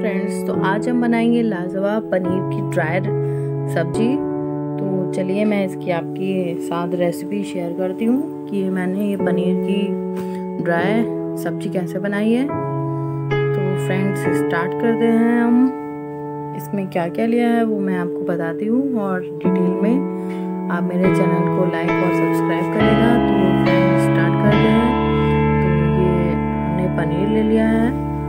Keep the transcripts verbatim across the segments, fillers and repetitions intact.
Friends, तो आज हम बनाएंगे लाजवाब पनीर की ड्राई सब्जी। तो चलिए मैं इसकी आपके साथ रेसिपी शेयर करती हूँ कि मैंने ये पनीर की ड्राई सब्जी कैसे बनाई है। तो फ्रेंड्स स्टार्ट करते हैं हम। इसमें क्या क्या लिया है वो मैं आपको बताती हूँ और डिटेल में आप मेरे चैनल को लाइक और सब्सक्राइब करेगा। तो फ्रेंड्स स्टार्ट करते हैं। तो ये हमने पनीर ले लिया है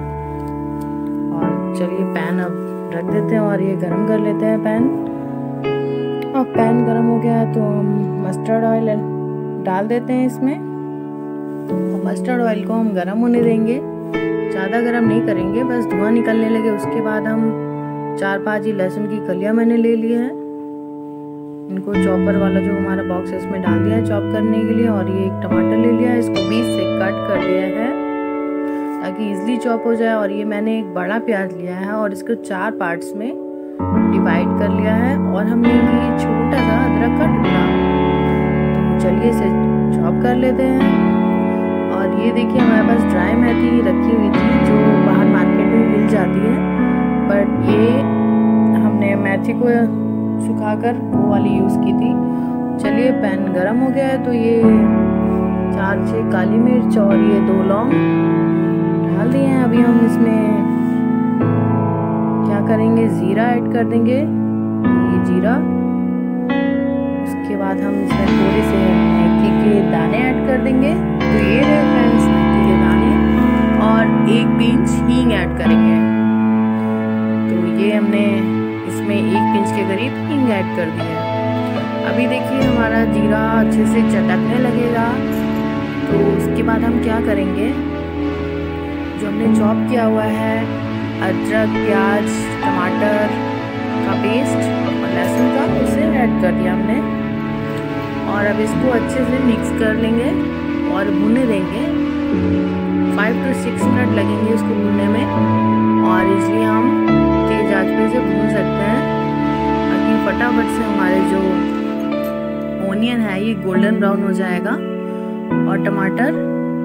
और चलिए पैन अब रख देते हैं और ये गरम कर लेते हैं पैन। अब पैन गरम हो गया है तो हम मस्टर्ड ऑयल डाल देते हैं इसमें। तो मस्टर्ड ऑयल को हम गरम होने देंगे, ज़्यादा गरम नहीं करेंगे, बस धुआं निकलने लगे उसके बाद हम चार पाँच ही लहसुन की कलियां मैंने ले ली है। इनको चॉपर वाला जो हमारा बॉक्स है इसमें डाल दिया है चॉप करने के लिए। और ये एक टमाटर ले लिया है, इसको बीच से कट कर दिया है ताकि इजीली चॉप हो जाए। और ये मैंने एक बड़ा प्याज लिया है और इसको चार पार्ट्स में डिवाइड कर लिया है। और हम लेंगे ये छोटा सा अदरक का टुकड़ा। तो चलिए इसे चॉप कर लेते हैं। और ये देखिए हमारे पास ड्राई मेथी रखी हुई थी जो बाहर मार्केट में मिल जाती है, बट ये हमने मेथी को सुखाकर वो वाली यूज़ की थी। चलिए पैन गरम हो गया है तो ये चार छः काली मिर्च और ये दो लौंग डाल दिए हैं। अभी हम इसमें क्या करेंगे, ज़ीरा ऐड कर देंगे। ये जीरा, उसके बाद हम इसमें थोड़े से मेथी के दाने ऐड कर देंगे। तो ये रहे फ्रेंड्स मेथी के दाने, और एक पिंच हींग ऐड करेंगे। तो ये हमने इसमें एक पिंच के करीब हींग ऐड कर दिया है। अभी देखिए हमारा जीरा अच्छे से चटकने लगेगा। तो उसके बाद हम क्या करेंगे, जो हमने चॉप किया हुआ है अदरक, प्याज, टमाटर का पेस्ट और लहसुन का, उसे ऐड कर दिया हमने। और अब इसको अच्छे से मिक्स कर लेंगे और भूनने देंगे। फाइव टू सिक्स मिनट लगेंगे इसको भूनने में, और इसलिए हम तेज आंच पे से भून सकते हैं ताकि फटाफट से हमारे जो ओनियन है ये गोल्डन ब्राउन हो जाएगा और टमाटर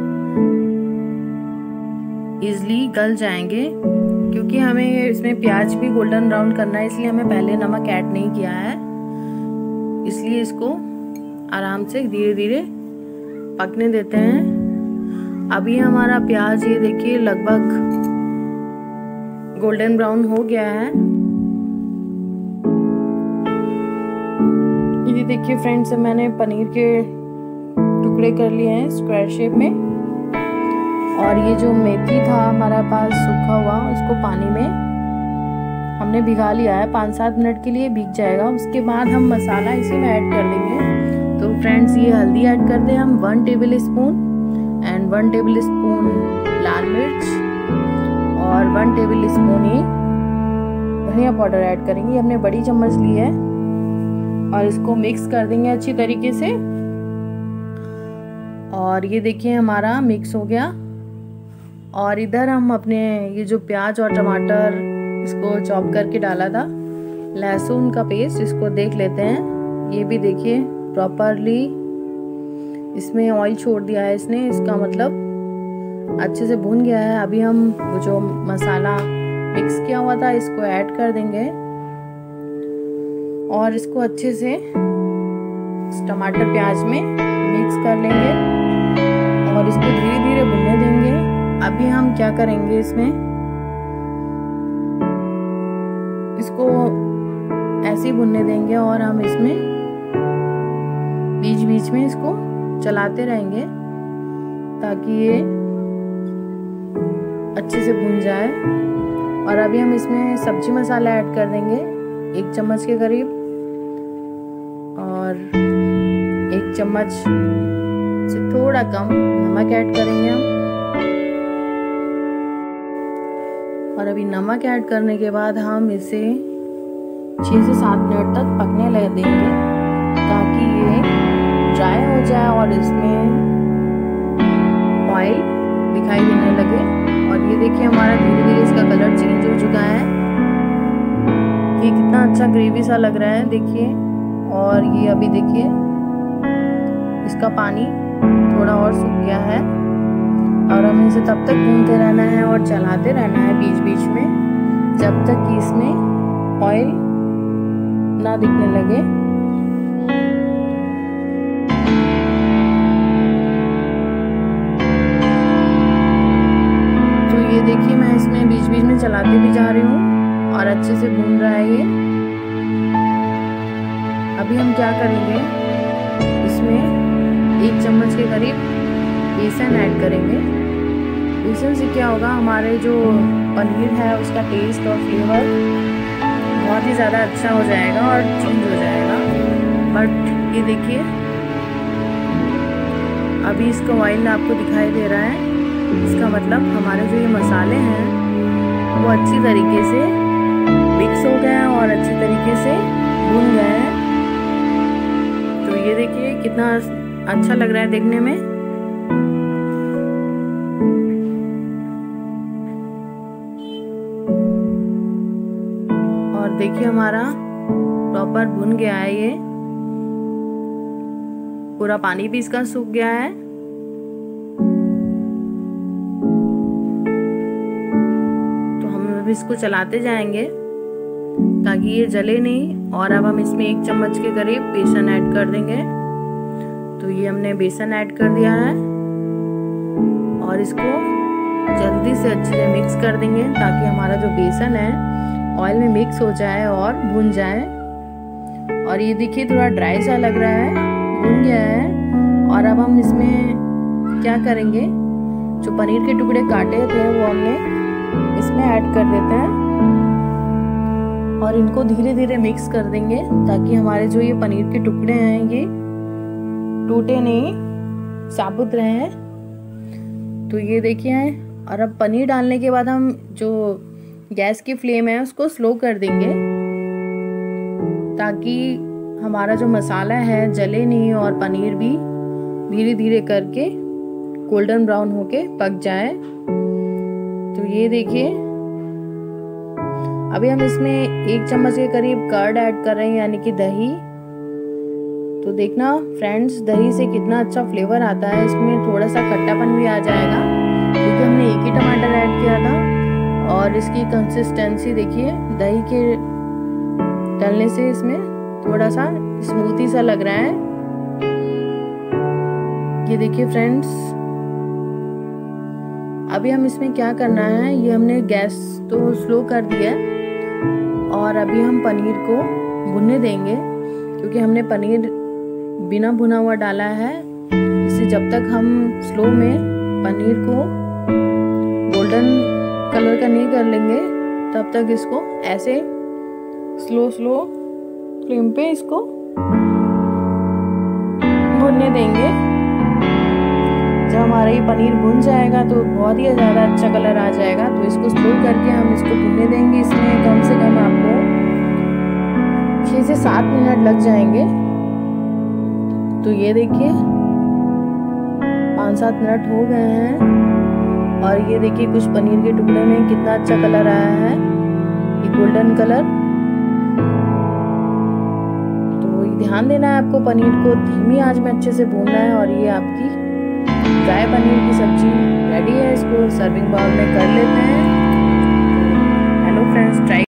इजली गल जाएंगे। क्योंकि हमें इसमें प्याज भी गोल्डन ब्राउन करना है, इसलिए हमें पहले नमक ऐड नहीं किया है। इसलिए इसको आराम से धीरे धीरे पकने देते हैं। अभी हमारा प्याज ये देखिए लगभग गोल्डन ब्राउन हो गया है। ये देखिए फ्रेंड्स मैंने पनीर के टुकड़े कर लिए हैं स्क्वायर शेप में। और ये जो मेथी था हमारा पास सूखा हुआ, इसको पानी में हमने भिगा लिया है, पाँच सात मिनट के लिए भीग जाएगा। उसके बाद हम मसाला इसी में ऐड कर देंगे। तो फ्रेंड्स ये हल्दी ऐड कर दें हम one tablespoon, and one tablespoon लाल मिर्च और वन टेबल स्पून ही धनिया पाउडर ऐड करेंगे। हमने बड़ी चम्मच ली है और इसको मिक्स कर देंगे अच्छी तरीके से। और ये देखिए हमारा मिक्स हो गया। और इधर हम अपने ये जो प्याज और टमाटर इसको चॉप करके डाला था, लहसुन का पेस्ट, इसको देख लेते हैं। ये भी देखिए प्रॉपरली इसमें ऑयल छोड़ दिया है इसने, इसका मतलब अच्छे से भून गया है। अभी हम जो मसाला मिक्स किया हुआ था इसको ऐड कर देंगे और इसको अच्छे से टमाटर प्याज में मिक्स कर लेंगे और इसको धीरे धीरे भुनने देंगे। अभी हम क्या करेंगे, इसमें इसको ऐसे ही भुनने देंगे और हम इसमें बीच बीच में इसको चलाते रहेंगे ताकि ये अच्छे से भुन जाए। और अभी हम इसमें सब्जी मसाला ऐड कर देंगे एक चम्मच के करीब, और एक चम्मच से थोड़ा कम नमक ऐड करेंगे हम। और अभी नमक ऐड करने के बाद हम इसे छः से सात मिनट तक पकने लग देंगे ताकि ये ड्राई हो जाए और इसमें ऑयल दिखाई देने लगे। और ये देखिए हमारा धीरे धीरे इसका कलर चेंज हो चुका है। ये कितना अच्छा ग्रेवी सा लग रहा है देखिए। और ये अभी देखिए इसका पानी थोड़ा और सूख गया है। और हमें इसे तब तक भूनते रहना है और चलाते रहना है बीच बीच में जब तक कि इसमें ऑयल ना दिखने लगे। तो ये देखिए मैं इसमें बीच बीच में चलाते भी जा रही हूँ और अच्छे से भून रहा है ये। अभी हम क्या करेंगे, इसमें एक चम्मच के करीब बेसन ऐड करेंगे। बेसन से क्या होगा, हमारे जो पनीर है उसका टेस्ट और फ्लेवर बहुत ही ज़्यादा अच्छा हो जाएगा और चेंज हो जाएगा। बट ये देखिए अभी इसका ऑयल आपको दिखाई दे रहा है, इसका मतलब हमारे जो ये मसाले हैं वो अच्छी तरीके से मिक्स हो गए हैं और अच्छी तरीके से भून गए हैं। तो ये देखिए कितना अच्छा लग रहा है देखने में। और देखिए हमारा प्रॉपर भुन गया है, ये पूरा पानी भी इसका सूख गया है। तो हम अब इसको चलाते जाएंगे ताकि ये जले नहीं। और अब हम इसमें एक चम्मच के करीब बेसन ऐड कर देंगे। तो ये हमने बेसन ऐड कर दिया है और इसको जल्दी से अच्छे से मिक्स कर देंगे ताकि हमारा जो बेसन है ऑयल में मिक्स हो जाए और भुन जाए। और ये देखिए थोड़ा ड्राई सा लग रहा है, भुन गया है। और अब हम इसमें क्या करेंगे, जो पनीर के टुकड़े काटे थे वो हमने इसमें ऐड कर देते हैं और इनको धीरे धीरे मिक्स कर देंगे ताकि हमारे जो ये पनीर के टुकड़े हैं ये टूटे नहीं, साबुत रहे। तो ये देखिए, और अब पनीर डालने के बाद हम जो गैस की फ्लेम है उसको स्लो कर देंगे ताकि हमारा जो मसाला है जले नहीं और पनीर भी धीरे धीरे करके गोल्डन ब्राउन होके पक जाए। तो ये देखिए अभी हम इसमें एक चम्मच के करीब कर्ड ऐड कर रहे हैं, यानी कि दही। तो देखना फ्रेंड्स, दही से कितना अच्छा फ्लेवर आता है, इसमें थोड़ा सा खट्टापन भी आ जाएगा क्योंकि हमने एक ही टमाटर ऐड किया था। और इसकी कंसिस्टेंसी देखिए, दही के डालने से इसमें थोड़ा सा स्मूथी सा लग रहा है। ये देखिए फ्रेंड्स, अभी हम इसमें क्या करना है, ये हमने गैस तो स्लो कर दिया और अभी हम पनीर को भुनने देंगे क्योंकि हमने पनीर बिना भुना हुआ डाला है। इसे जब तक हम स्लो में पनीर को गोल्डन कलर का नहीं कर लेंगे तब तक इसको ऐसे स्लो स्लो फ्लेम पे इसको भुनने देंगे। जब हमारा ये पनीर भुन जाएगा तो बहुत ही ज़्यादा अच्छा कलर आ जाएगा। तो इसको स्लो करके हम इसको भुनने देंगे। इसमें कम से कम आपको छः से सात मिनट लग जाएंगे। तो ये देखिए पाँच सात मिनट हो गए हैं और ये देखिए कुछ पनीर के टुकड़े में कितना अच्छा कलर आया है, ये गोल्डन कलर। तो ध्यान देना है आपको, पनीर को धीमी आंच में अच्छे से भूनना है। और ये आपकी ड्राई पनीर की सब्जी रेडी है। इसको सर्विंग बाउल में कर लेते हैं। Hello friends, try